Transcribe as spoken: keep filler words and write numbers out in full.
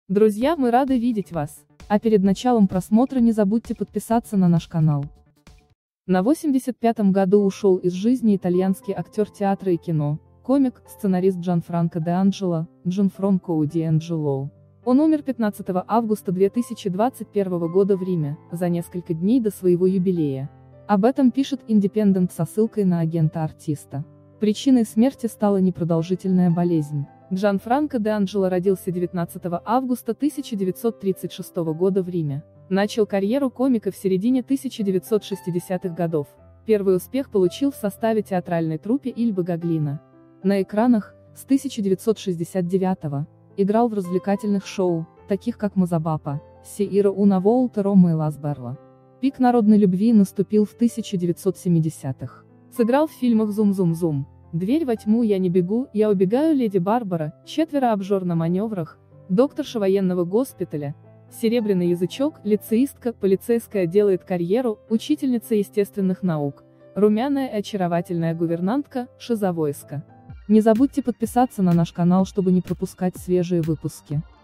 Друзья, мы рады видеть вас, а перед началом просмотра не забудьте подписаться на наш канал. На восемьдесят пятом году ушел из жизни итальянский актер театра и кино, комик, сценарист Джанфранко де Анджело, Джанфранко ди Анджело. Он умер пятнадцатого августа две тысячи двадцать первого года в Риме, за несколько дней до своего юбилея. Об этом пишет Independent со ссылкой на агента артиста. Причиной смерти стала непродолжительная болезнь. Джанфранко де Анджело родился девятнадцатого августа тысяча девятьсот тридцать шестого года в Риме. Начал карьеру комика в середине тысяча девятьсот шестидесятых годов. Первый успех получил в составе театральной труппы Иль Багаглино. На экранах, с тысяча девятьсот шестьдесят девятого, играл в развлекательных шоу, таких как «Мазабапа», «Сиира уна волта Рома и Лас Берла». Пик народной любви наступил в тысяча девятьсот семидесятых. Сыграл в фильмах «Зум-зум-зум», «Дверь во тьму, я не бегу», «Я убегаю, леди Барбара», «Четверо обжор на маневрах», «Докторша военного госпиталя», «Серебряный язычок», «Лицеистка», «Полицейская делает карьеру», «Учительница естественных наук», «Румяная и очаровательная гувернантка», «Шиза войска». Не забудьте подписаться на наш канал, чтобы не пропускать свежие выпуски.